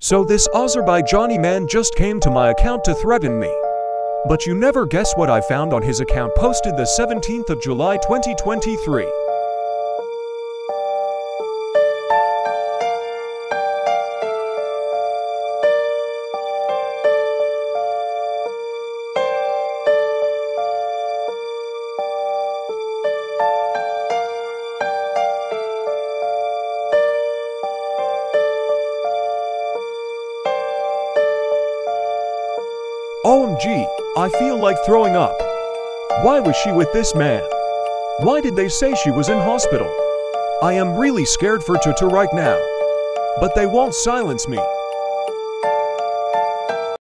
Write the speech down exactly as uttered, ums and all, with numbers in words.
So this Azerbaijani man just came to my account to threaten me. But you never guess what I found on his account posted the seventeenth of July twenty twenty-three. O M G, I feel like throwing up. Why was she with this man? Why did they say she was in hospital? I am really scared for Totu right now. But they won't silence me.